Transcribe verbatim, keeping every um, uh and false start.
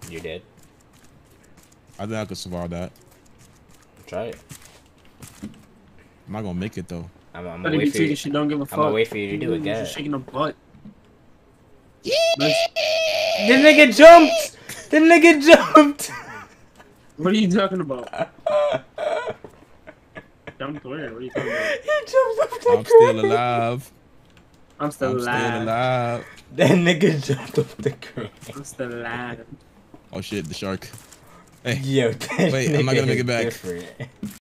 You did. I think I could survive that. Try it. I'm not gonna make it though. I'm, I'm But gonna if wait you for you. take it, she don't give a fuck. I'm gonna wait for you to do it, You're guys. just shaking a butt. Yeah. Nice. The nigga jumped. The nigga jumped. What are you talking about? Jumped where? What are you talking about? He jumped off the I'm still alive. I'm still I'm alive. still alive. That nigga jumped off the crane. I'm still alive. Oh shit, the shark. Hey. Yo, that Wait, I'm not nigga gonna make is it back. different.